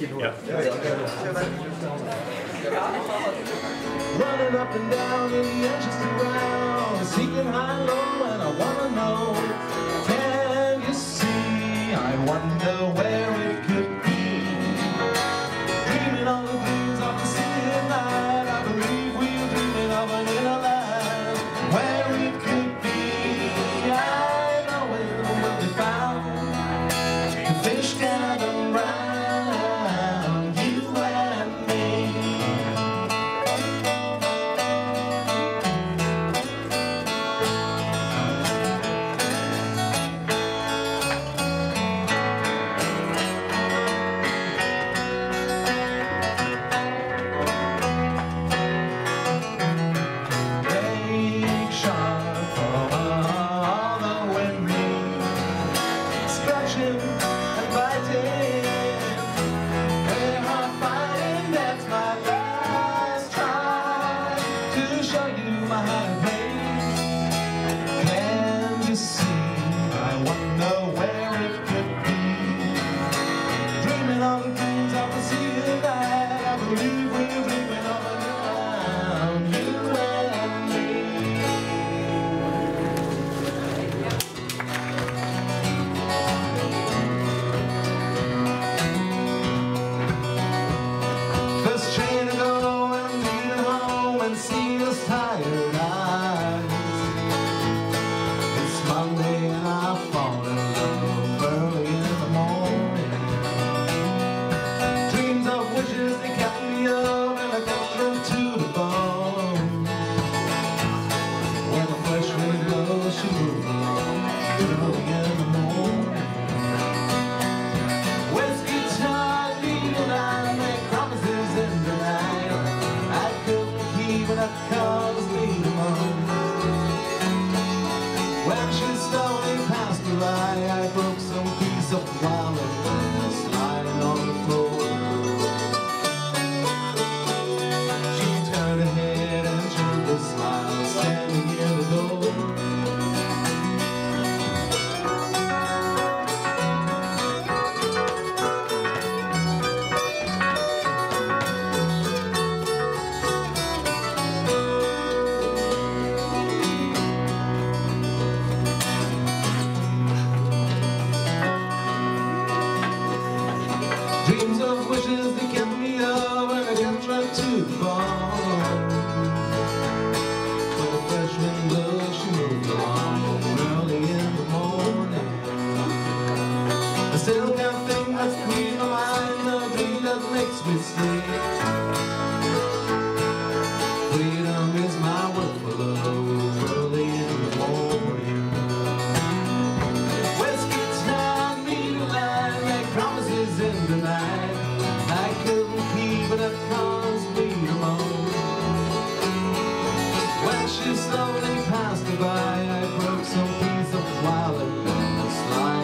Ja. Running up and down in the edges around, seeking high and low, and I wanna know, can you see? I wonder where it could be. Dreaming on the blues of the city at night, I believe we're dreaming of an inner land where it could be. I know it will be found. The fish gather round you and me.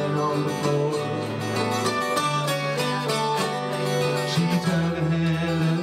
She turned her head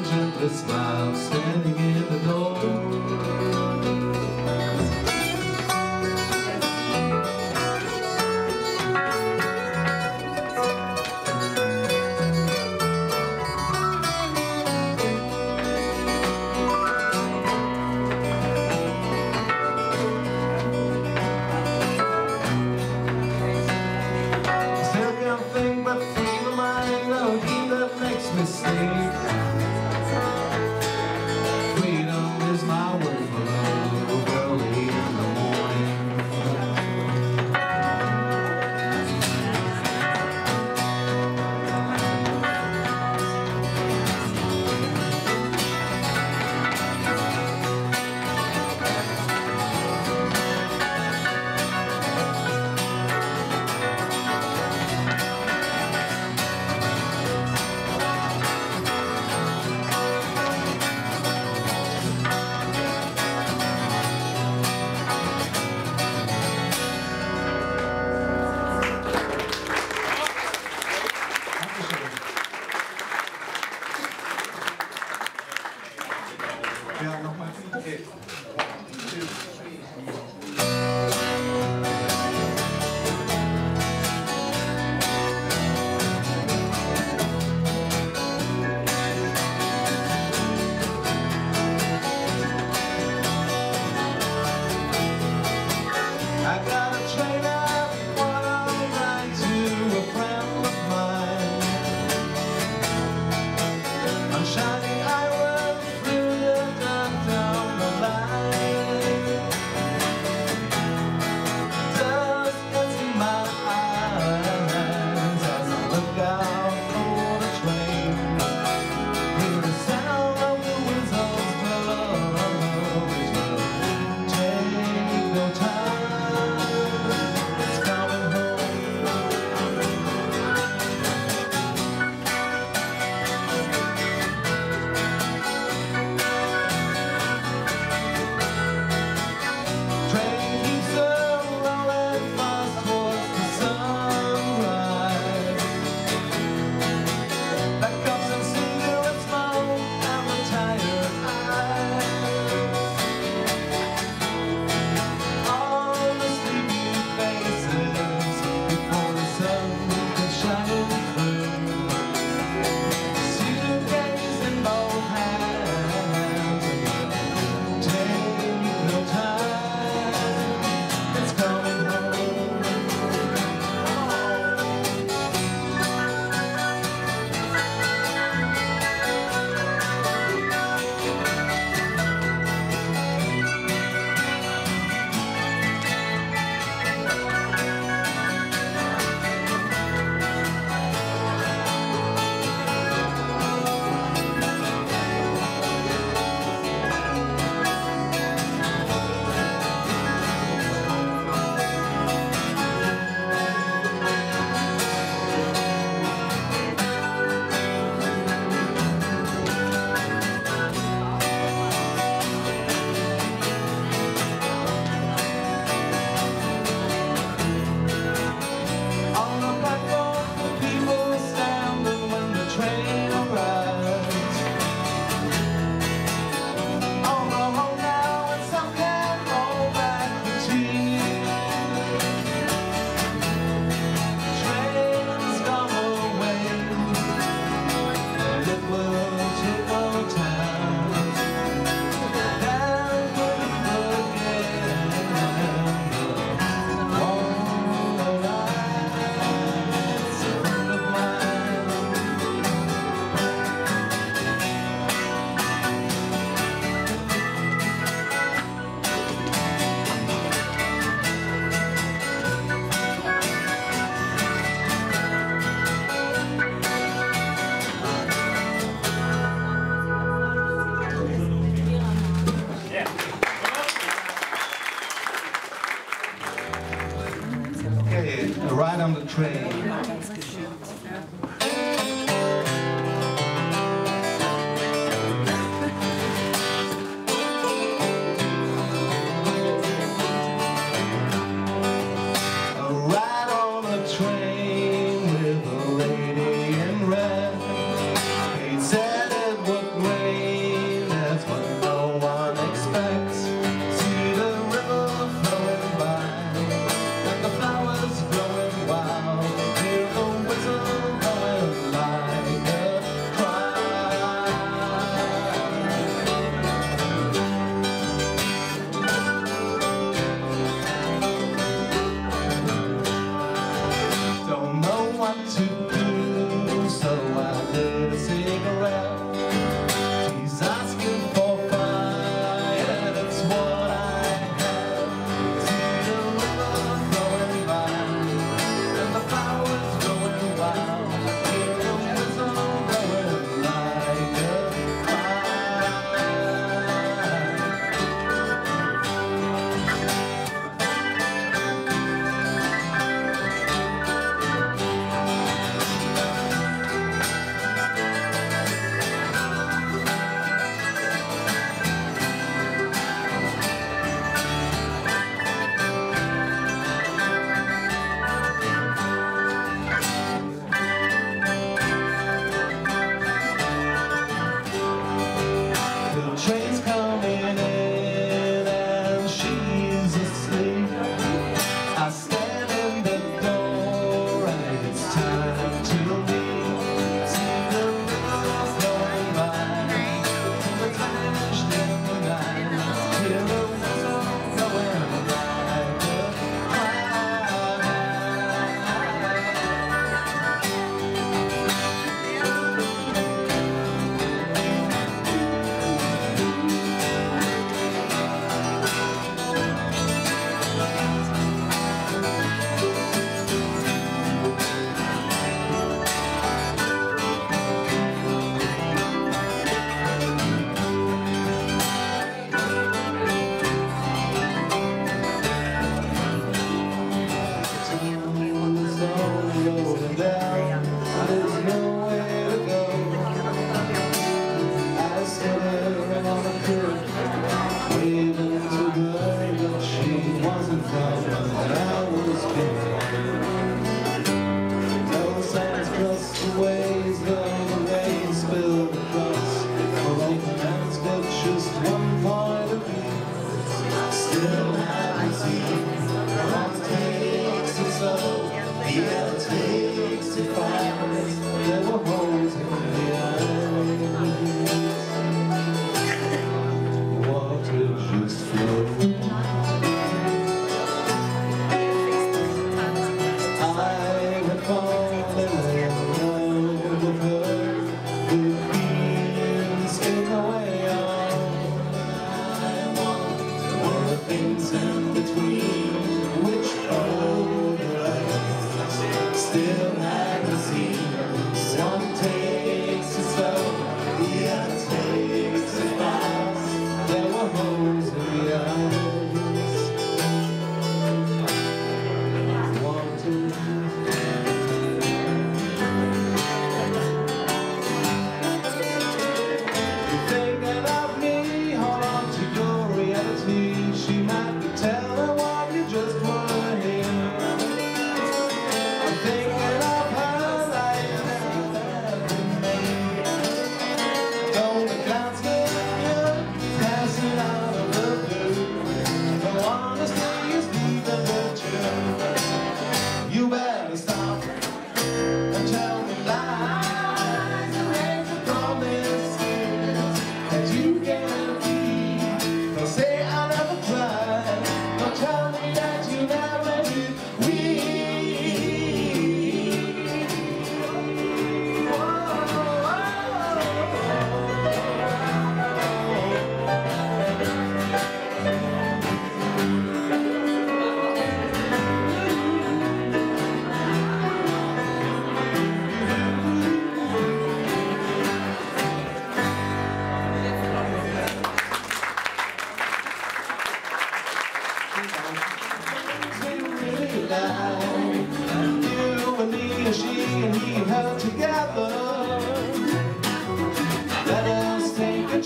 Okay, a ride on the train. Still magazine, some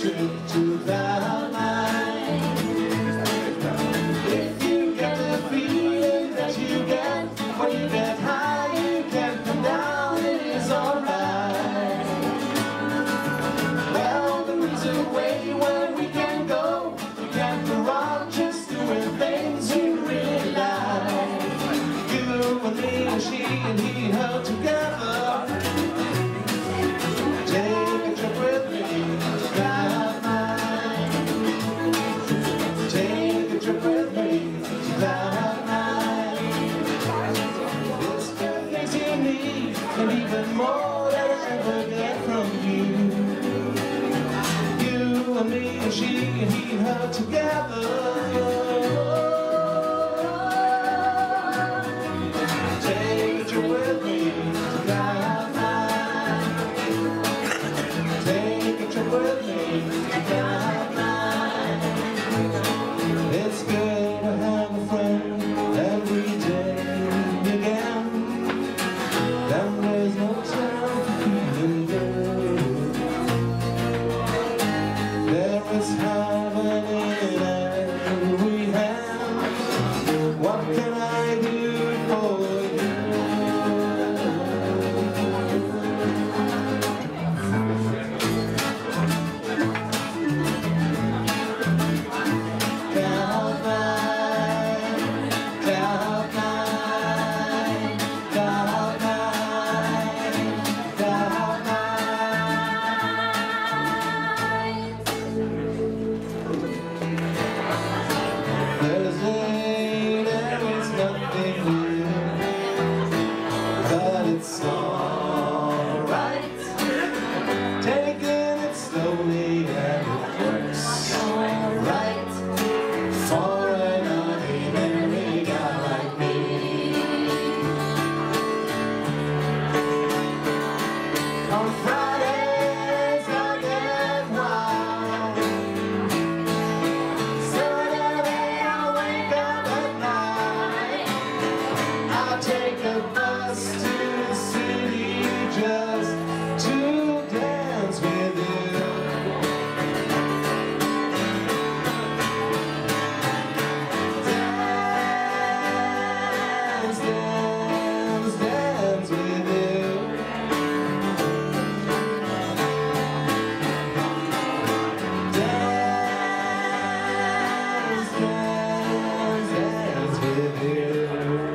trip to that night. If you get the feeling that you get when you get high, you can come down, it is alright. Well, there is a way where we can go. We can go around just doing things we really like. You and me and she and he and her together. Take a trip with me to that night. Take a trip with me to that night. It's the things you need and even more than I ever get from you. You and me and she and he and her together. Take a trip with me to that night. Take a trip with me to that night. It's good to have a friend every day again. Then there's no time for feeling good. There is heaven in every hand. What can I do for you? Cloud nine, cloud nine, cloud nine, cloud nine. There is nothing new, but it's alright. Taking it slowly and it works alright for an ordinary guy like me. On Fridays I get wild. Saturday I wake up at night. I take a bus to the city just to dance with you. Dance, dance, dance with you. Dance, dance, dance with you.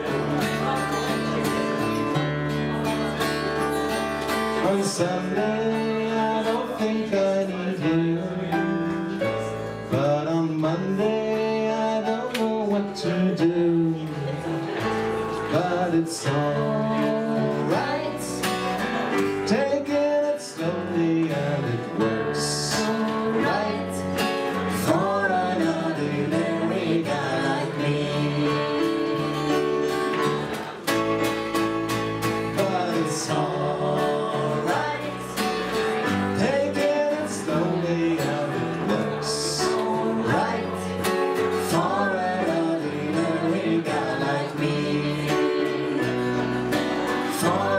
On Sunday I don't think I need you, but on Monday I don't know what to do. But it's alright, taking it slowly and it works alright for an ordinary guy like me. But it's alright, taking it slowly and it works alright for an ordinary guy like me. For